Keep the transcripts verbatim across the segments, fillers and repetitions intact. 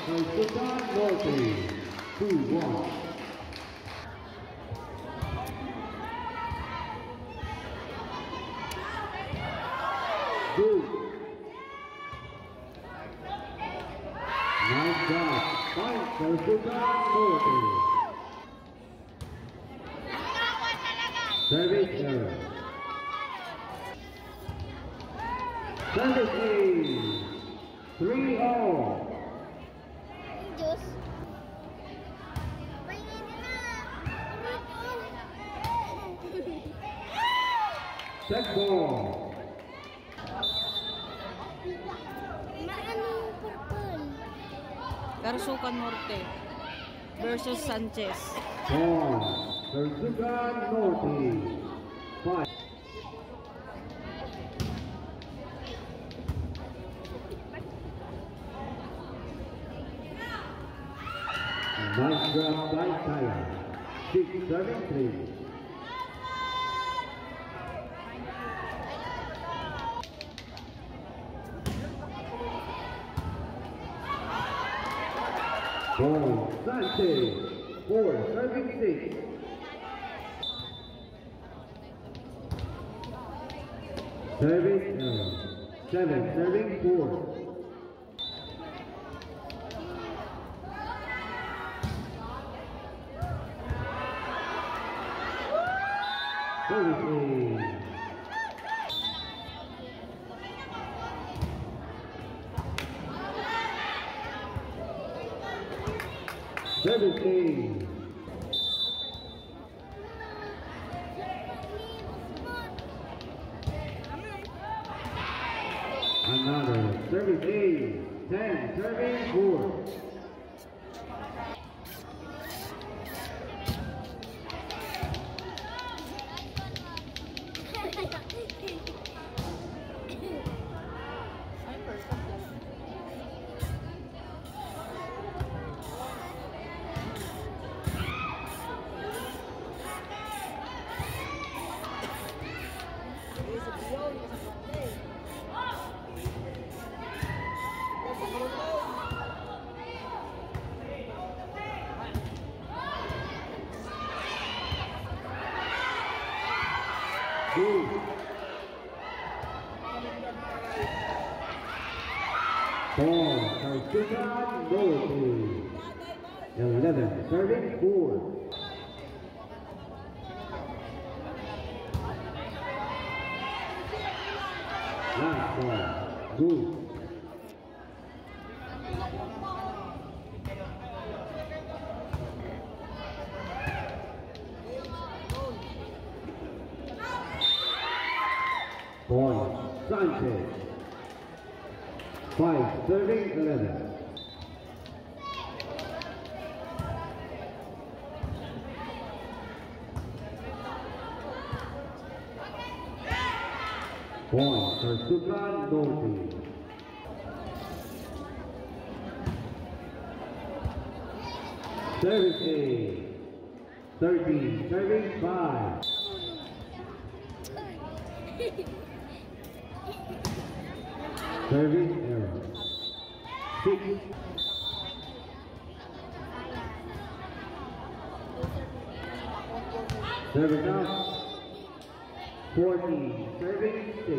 Kaisukan Norte, two one. Good. Nice job. Point Kaisukan Norte. Service error. Service ace. three all. Check ball. Kaisukan Norte versus Sanchez. Ball. Kaisukan Norte. Five. Nice job by Kaya. six seven three. Ball, Sanchez, four, serving six. Serving error, seven, serving four. Service ace. Service ace. Another service ace. ten, serving four. Good. Ball, Kaisukan Norte. eleven, serving four. Last ball, good. Point, Sanchez. Five, serving eleven. Point, Kaisukan Norte. Service ace. thirteen, serving five. Service error. Six. Service out. fourteen. Serving six.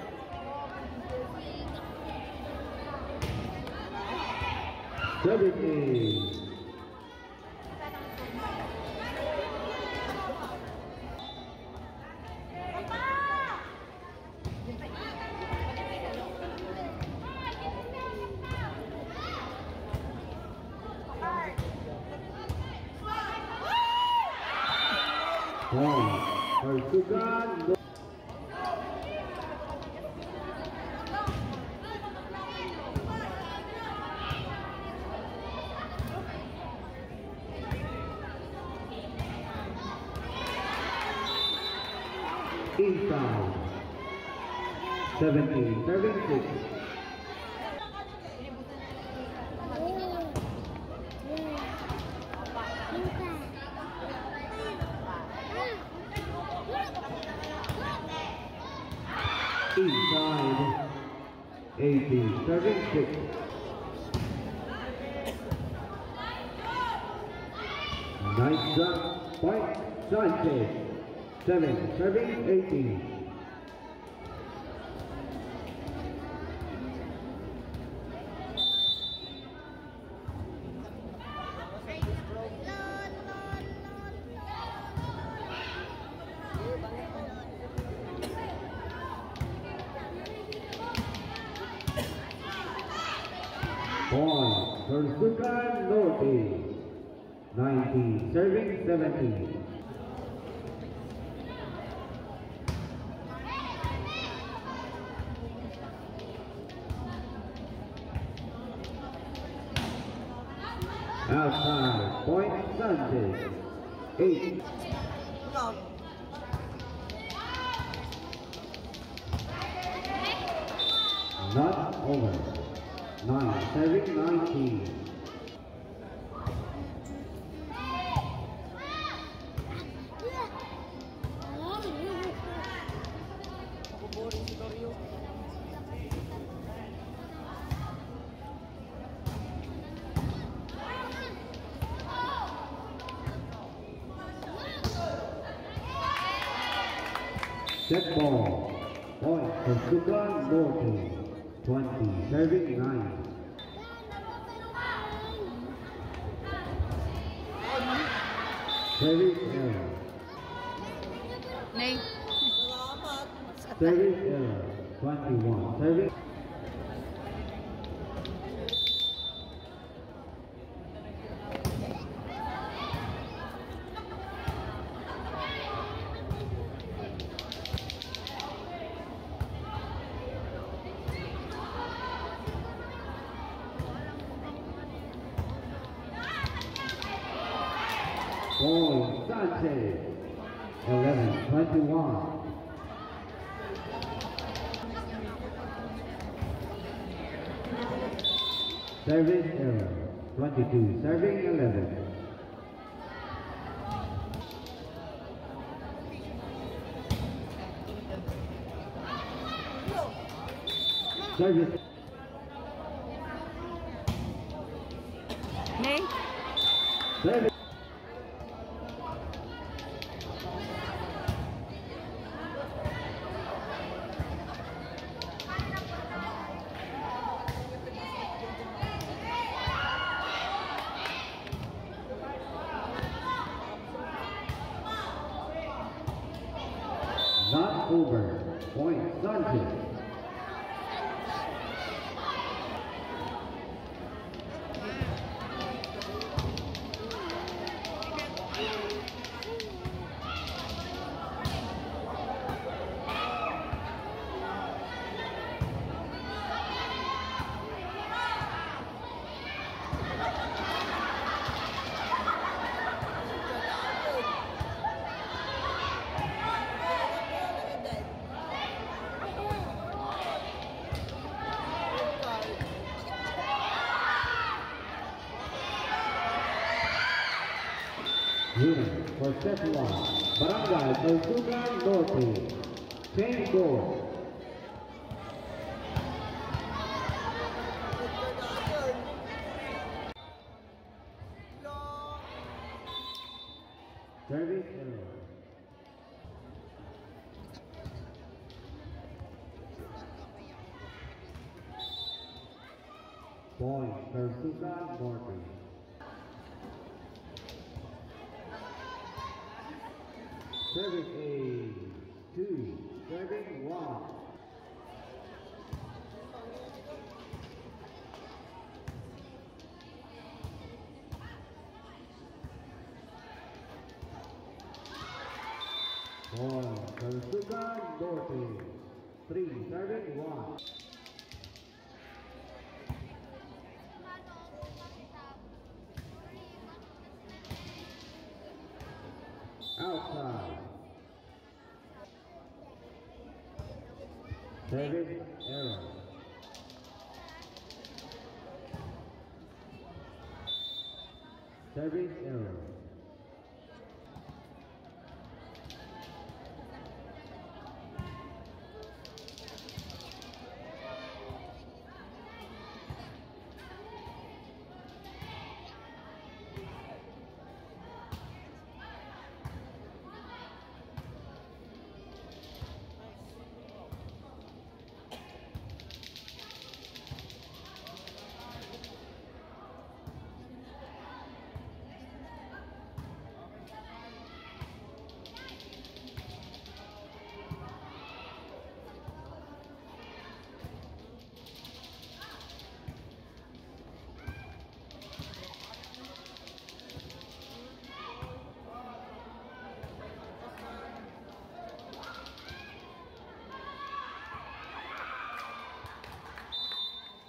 Service ace. Ball, Kaisukan Norte. Inside. seventeen, serving six. Inside, eighteen, serving six. Nice drop, point, Sanchez. Seven, serving, eighteen. Point, Torsuka Norte. nineteen, serving, seventeen. Outside, point, Sanchez. Eight. Not over. Nine, serving, nineteen. Set ball. Point for Sugan Norte. twenty, serving nine. Service error. Nay. Service error. twenty-one. Service. Point, Sanchez. eleven, twenty-one. Service error. twenty-two, serving eleven. Service. Nay. Service. Not over. Point, Sanchez. Winner for set one, Barangay Tortuga Norte. Change goal. Service error. Point, Tortuga Norte. Service A, two, serving one. Point, Tortuga Norte. Three, serving one. Outside. Service error. Service error.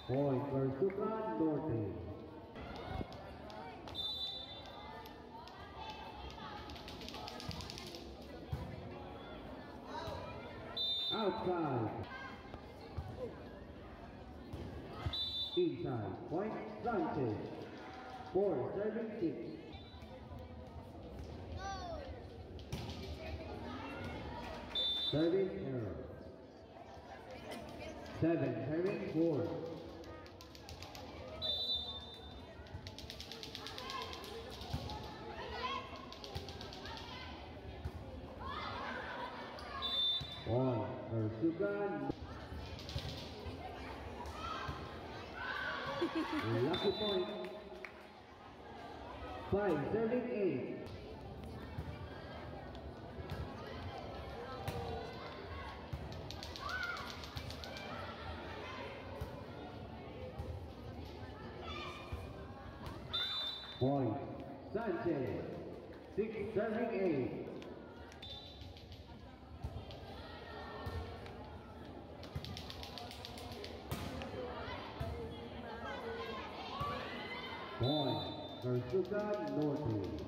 Point for Sukan Norte. Outside. Inside. Point Sanchez. Four, serving six. Serving error. Seven, serving four. One, Ersugan. Lucky point. Five, serving eight. Point. Sanchez. Six, serving eight. Point. Ersugan Norte.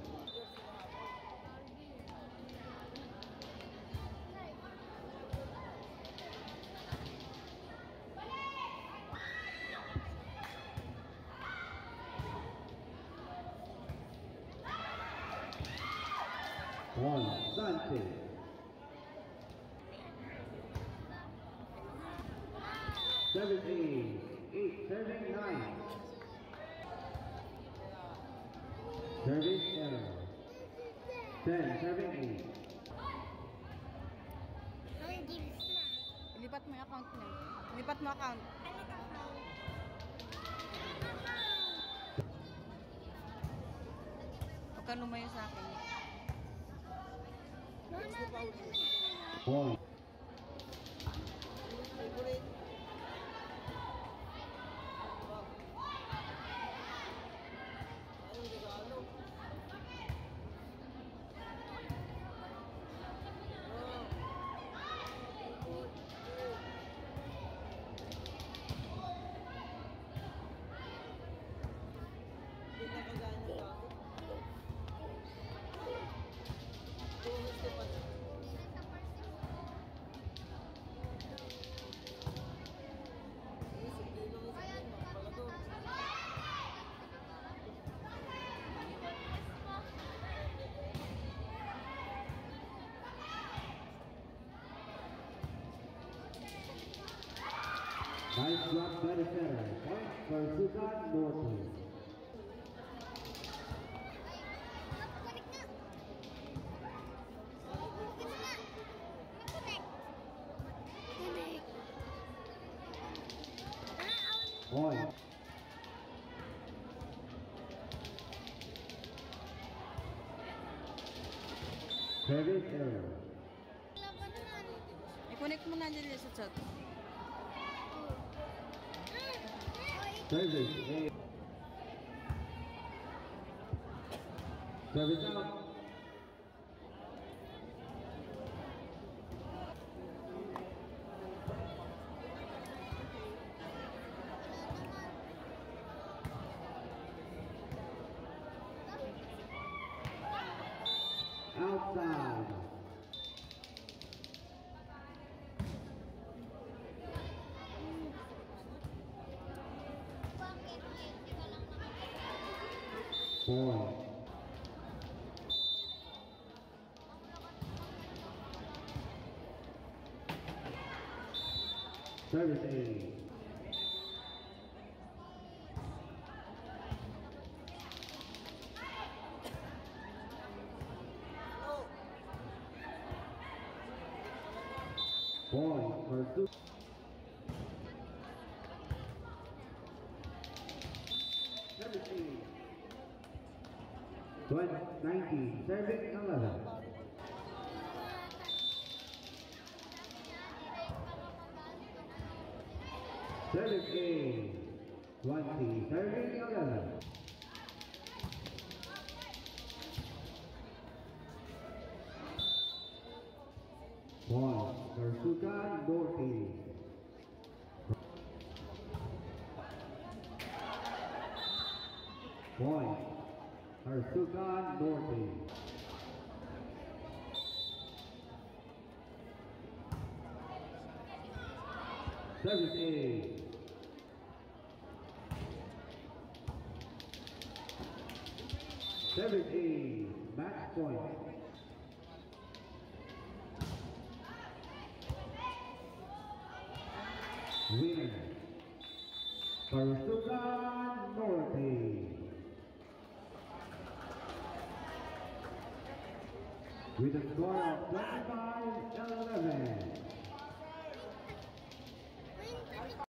One, Sanchez. Seven, eight, eight, seven, nine. Service error. Ten, seven, eight. Ilipat mo yung account mo. Ilipat mo account. Huwag ka lumayo sa akin. Point. Nice block by the center. Point for Sukan Norte. Point. Service error. I-connect mo na dyan sa chat. Service A. Service out. Outside. Point. Service A. Point for two. Service A. twenty, nineteen, serving eleven. Service A. twenty, serving eleven. One, Ersugan Norte. Point. Harsukan Norte. Service A. Service A. Match point. Winner. Harsukan Norte. With a score of twenty-five eleven.